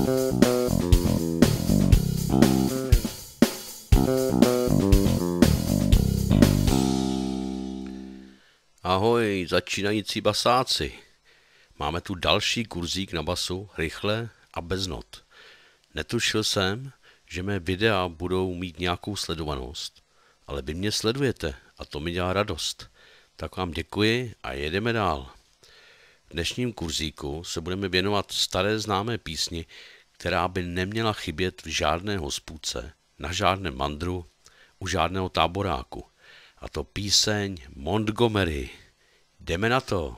Ahoj, začínající basáci. Máme tu další kurzík na basu, rychle a bez not. Netušil jsem, že mé videa budou mít nějakou sledovanost, ale vy mě sledujete a to mi dělá radost. Tak vám děkuji a jedeme dál. V dnešním kurzíku se budeme věnovat staré známé písni, která by neměla chybět v žádné hospůdce, na žádném mandru, u žádného táboráku. A to píseň Montgomery. Jdeme na to.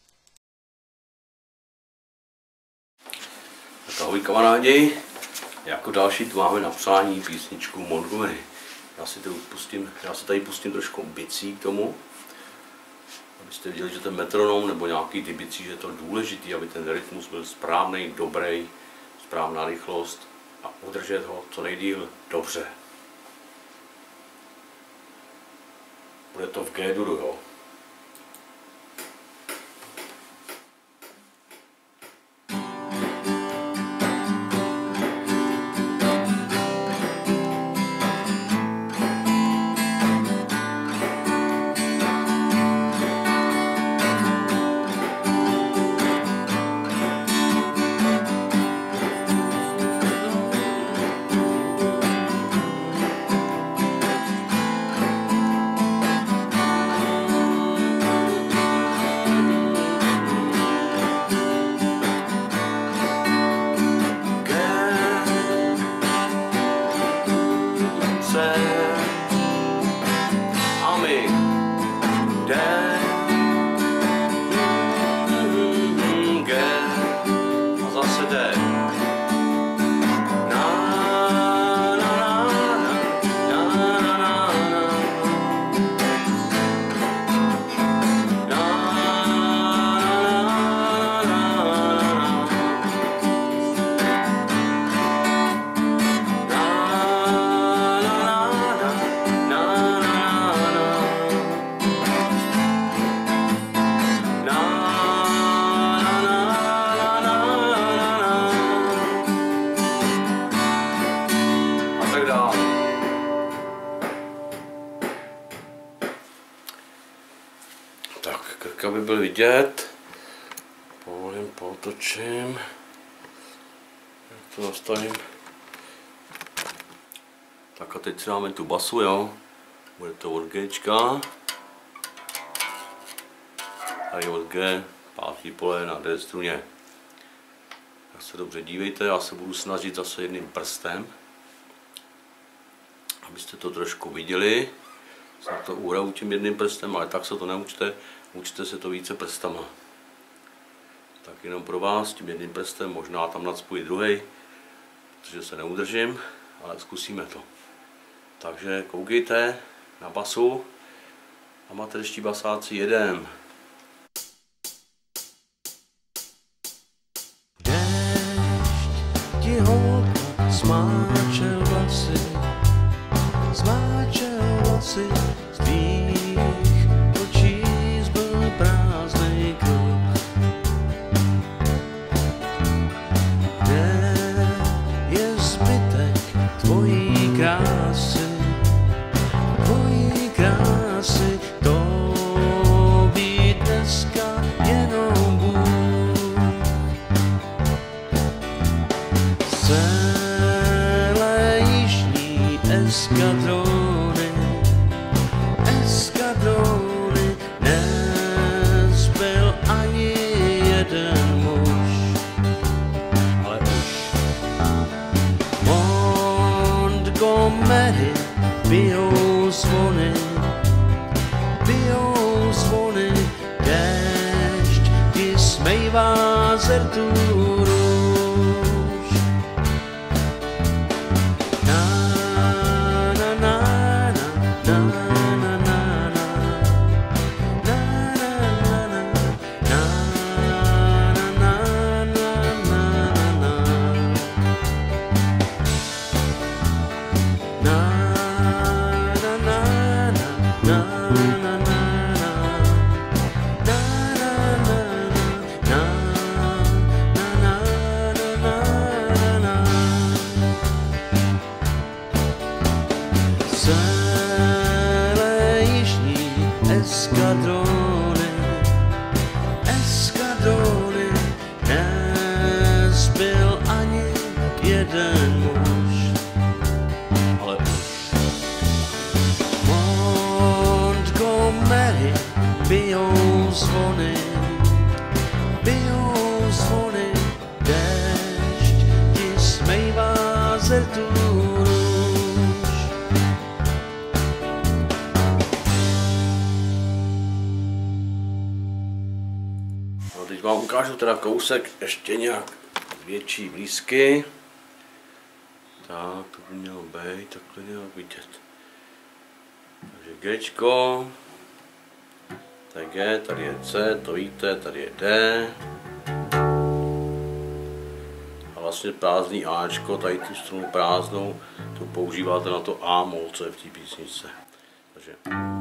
Tak ahoj kamarádi. Jako další tu máme napsání písničku Montgomery. Já si tady pustím trošku bicí k tomu, abyste viděli, že ten metronom nebo nějaký ty bicí, že je to důležitý, aby ten rytmus byl správný, dobrý, správná rychlost a udržet ho co nejdýl dobře. Bude to v G-duru, jo. Tak, krk, aby byl vidět, povolím, potočím, jak to nastavím. Tak a teď si dáme tu basu, jo, bude to od Gčka, tady od G, pátý pole na D struně. Tak se dobře dívejte, já se budu snažit zase jedním prstem, abyste to trošku viděli. Se to uhraju tím jedným prstem, ale tak se to neučte, učte se to více prstama. Tak jenom pro vás tím jedným prstem, možná tam nacpu i druhej, protože se neudržím, ale zkusíme to. Takže koukejte na basu, amatérští basáci, jedem. Déšť ti holka smáčel vlasy, z tvých očí zbyl prázdnej kruh. Kde je zbytek tvojí krásy, to ví dneska jenom Bůh. Z celé jižní eskadrony nezbyl ani jeden muž, ale už Montgomery bijou zvony, déšť ti smejvá zrtů růž. jeden muž. Ale už. Montgomery, bijou zvony, déšť ti smejvá zrtu růž. No, teď vám ukážu teda kousek ještě nějak větší blízky. Tak, to by mělo být, takhle mělo vidět. Takže Gčko, tady je G, tady je C, to víte, tady je D. A vlastně prázdný Ačko, tady tu strunu prázdnou, to používáte na to A mol, co je v té písničce. Takže.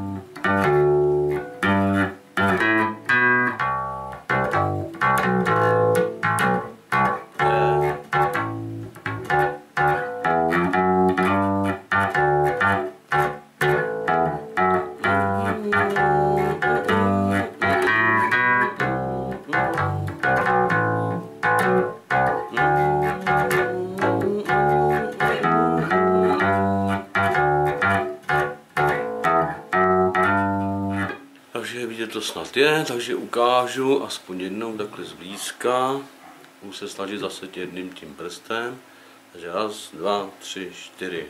Takže vidět to snad je, takže ukážu aspoň jednou takhle zblízka. Budu se snažit zase jedním tím prstem. Takže raz, dva, tři, čtyři.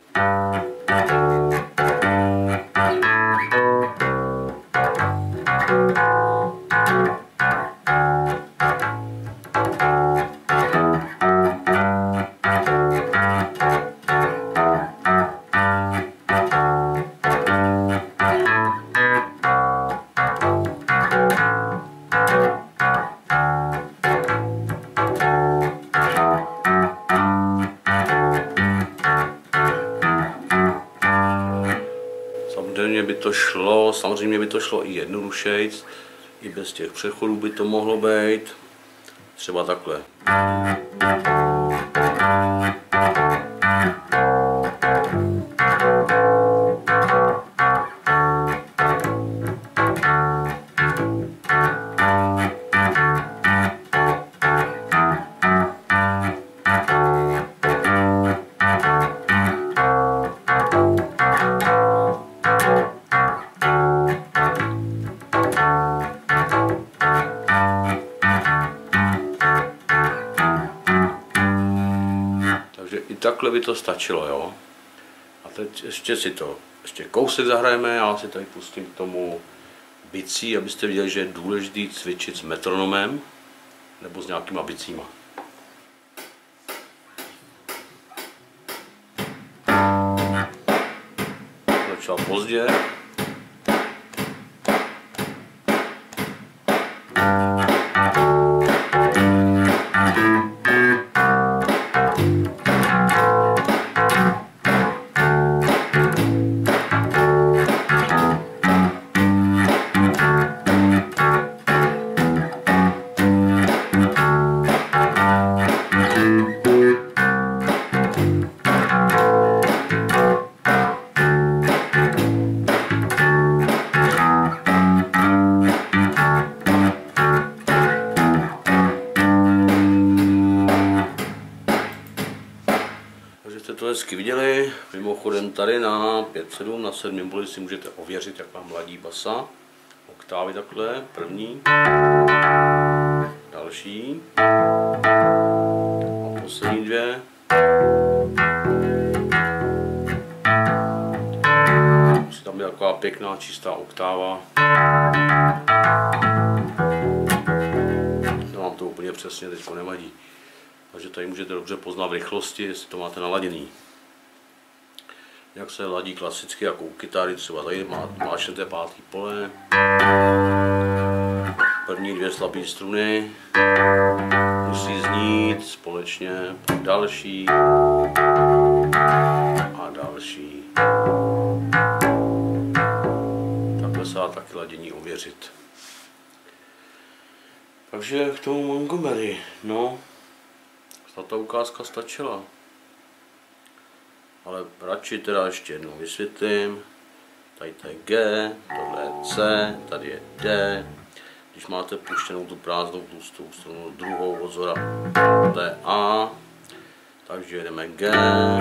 Samozřejmě by to šlo i jednodušejc, i bez těch přechodů by to mohlo být, třeba takhle. Takhle by to stačilo, jo. A teď ještě kousek zahrajeme, já si tady pustím k tomu bicí, abyste viděli, že je důležité cvičit s metronomem nebo s nějakýma bicíma. Začal pozdě. To hezky viděli, mimochodem tady na 5/7 na 7 boli si můžete ověřit, jak vám ladí basa, oktávy takhle, první, další a poslední dvě. Musí tam být taková pěkná čistá oktáva. No, vám to úplně přesně teď nevadí. Takže tady můžete dobře poznat v rychlosti, jestli to máte naladěný. Jak se ladí klasicky jako u kytary, třeba tady máčnete pátý pole, první dvě slabé struny, musí znít společně, další a další. Takhle se dá taky ladění ověřit. Takže k tomu Montgomery, no. Ta ukázka stačila, ale radši teda ještě jednou vysvětlím. Tady to je G, tohle je C, tady je D. Když máte puštěnou tu prázdnou tlustou strunu druhou od zhora, to je A, Takže jedeme G,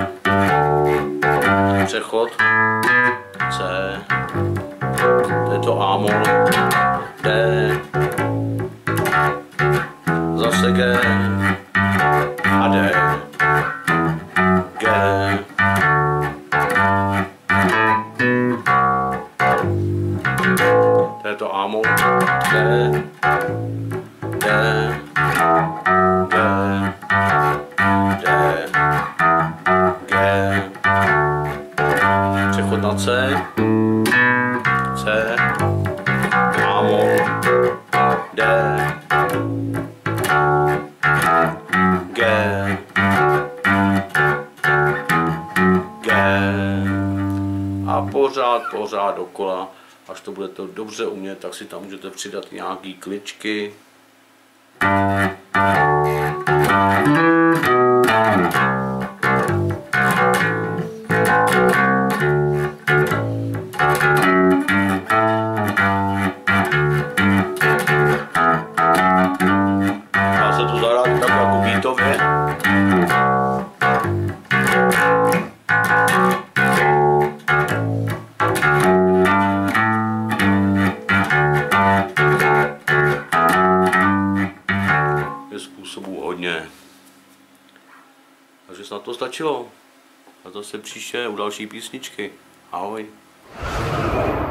přechod, C, to je to A mol, D, zase G a D, G, to je to A mol, D, D, G, D, G, přechod na C, C, A mol, D, G, G a pořád dokola, až to budete dobře umět, tak si tam můžete přidat nějaký kličky. Dá se to zahrát tak jako beatově. Je způsobů hodně. Takže snad to stačilo. A zase příště u další písničky. Ahoj.